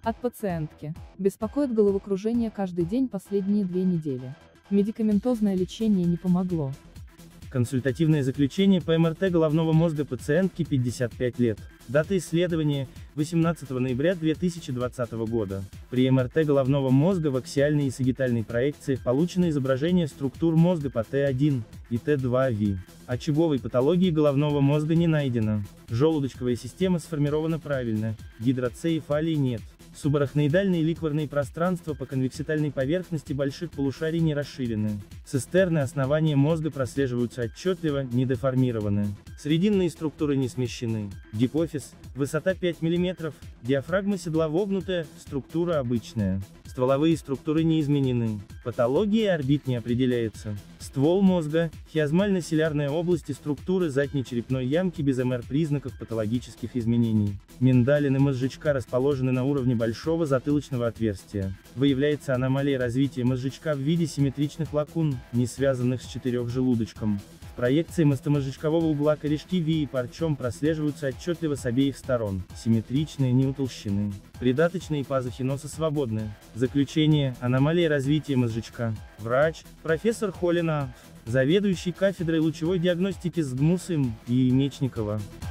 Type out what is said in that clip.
От пациентки. Беспокоит головокружение каждый день последние 2 недели. Медикаментозное лечение не помогло. Консультативное заключение по МРТ головного мозга пациентки 55 лет. Дата исследования – 18 ноября 2020 года. При МРТ головного мозга в аксиальной и сагитальной проекциях получено изображение структур мозга по Т1 и Т2-ВИ. Очаговой патологии головного мозга не найдено. Желудочковая система сформирована правильно, гидроцефалии нет. Субарахноидальные ликварные пространства по конвекситальной поверхности больших полушарий не расширены. Цистерны основания мозга прослеживаются отчетливо, не деформированы. Срединные структуры не смещены. Гипофиз, высота 5 мм, диафрагма седла вогнутая, структура обычная. Стволовые структуры не изменены. Патология орбит не определяется. Ствол мозга, хиазмально-силярная область и структуры задней черепной ямки без МР признаков патологических изменений. Миндалины мозжечка расположены на уровне большого затылочного отверстия. Выявляется аномалия развития мозжечка в виде симметричных лакун, не связанных с четырехжелудочком. В проекции мостомозжечкового угла корешки ВИ и парчом прослеживаются отчетливо с обеих сторон, симметричные, не утолщены. Придаточные пазухи носа свободны. Заключение: аномалия развития мозжечка. Врач, профессор Холина, заведующий кафедрой лучевой диагностики СГМУС им, и Мечникова.